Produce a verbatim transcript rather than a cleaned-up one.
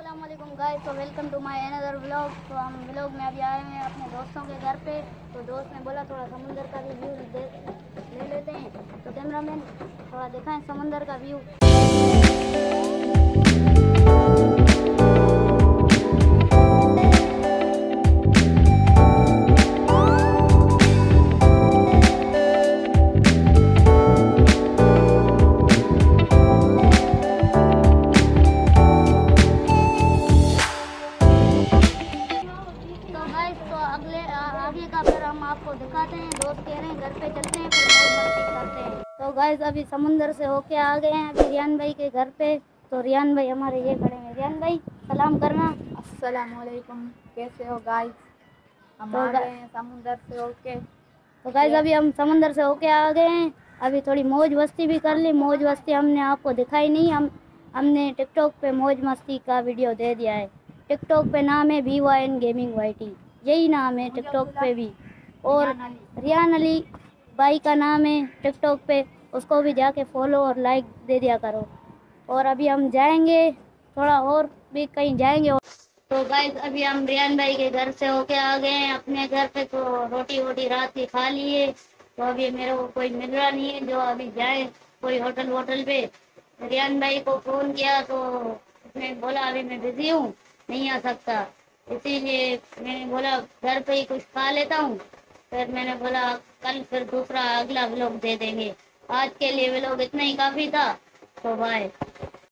अस्सलाम वालेकुम गाइस, तो welcome to my another vlog. तो हम व्लॉग में अभी आए हैं अपने दोस्तों के घर पे। तो दोस्त ने बोला थोड़ा समुंदर का भी व्यू ले लेते हैं। तो कैमरामैन थोड़ा दिखाएं समुंदर का व्यू। तो अगले आगे का फिर हम आपको दिखाते हैं। दोस्त कह रहे हैं घर पे चलते हैं, फिर मौज मस्ती करते हैं। तो गाइस अभी समुंदर से होके आ गए हैं अभी रियान भाई के घर पे। तो रियान भाई हमारे ये खड़े हैं। रियान भाई सलाम करना। अस्सलाम वालेकुम, कैसे हो गाइस? हम तो आ गए हैं समुंदर से होके। तो गाइस अभी हम समुंदर से होके आ गए हैं। अभी थोड़ी मौज मस्ती भी कर ली। मौज मस्ती हमने आपको दिखाई नहीं, हम हमने टिकटॉक पे मौज मस्ती का वीडियो दे दिया है। टिकटॉक पे नाम है V Y N gaming Y T, यही नाम है टिकटॉक पे भी। और रियान अली भाई का नाम है टिकटॉक पे, उसको भी जाके फॉलो और लाइक दे दिया करो। और अभी हम जाएंगे थोड़ा और भी कहीं जाएंगे। तो गाइस अभी हम रियान भाई के घर से होके आ गए हैं अपने घर पे। तो रोटी वोटी रात की खा लिए। तो अभी मेरे को कोई मिल रहा नहीं है जो अभी जाए कोई होटल वोटल पे। रियान भाई को फोन किया तो उसने बोला अभी मैं बिजी हूँ, नहीं आ सकता। इसीलिए मैंने बोला घर पे ही कुछ खा लेता हूँ। फिर मैंने बोला कल फिर दूसरा अगला व्लॉग दे देंगे। आज के लिए व्लॉग इतना ही काफी था। तो बाय।